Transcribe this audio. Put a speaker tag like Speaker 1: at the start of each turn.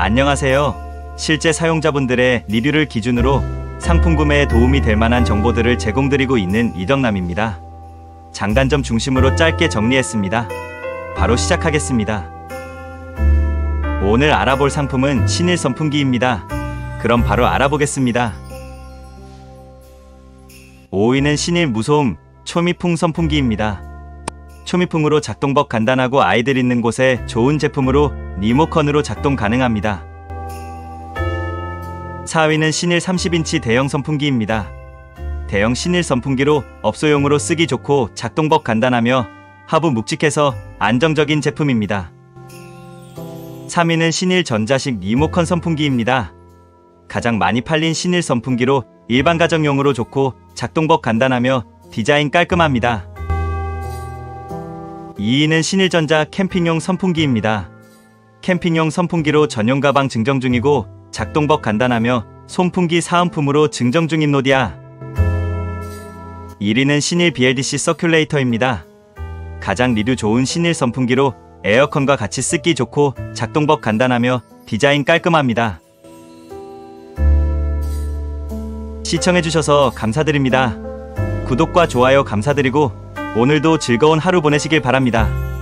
Speaker 1: 안녕하세요. 실제 사용자분들의 리뷰를 기준으로 상품 구매에 도움이 될 만한 정보들을 제공드리고 있는 이덕남입니다. 장단점 중심으로 짧게 정리했습니다. 바로 시작하겠습니다. 오늘 알아볼 상품은 신일 선풍기입니다. 그럼 바로 알아보겠습니다. 5위는 신일 무소음 초미풍 선풍기입니다. 초미풍으로 작동법 간단하고 아이들 있는 곳에 좋은 제품으로 리모컨으로 작동 가능합니다. 4위는 신일 30인치 대형 선풍기입니다. 대형 신일 선풍기로 업소용으로 쓰기 좋고 작동법 간단하며 하부 묵직해서 안정적인 제품입니다. 3위는 신일 전자식 리모컨 선풍기입니다. 가장 많이 팔린 신일 선풍기로 일반 가정용으로 좋고 작동법 간단하며 디자인 깔끔합니다. 2위는 신일전자 캠핑용 선풍기입니다. 캠핑용 선풍기로 전용 가방 증정 중이고 작동법 간단하며 손풍기 사은품으로 증정 중인 노디아. 1위는 신일 BLDC 서큘레이터입니다. 가장 리뷰 좋은 신일 선풍기로 에어컨과 같이 쓰기 좋고 작동법 간단하며 디자인 깔끔합니다. 시청해주셔서 감사드립니다. 구독과 좋아요 감사드리고 오늘도 즐거운 하루 보내시길 바랍니다.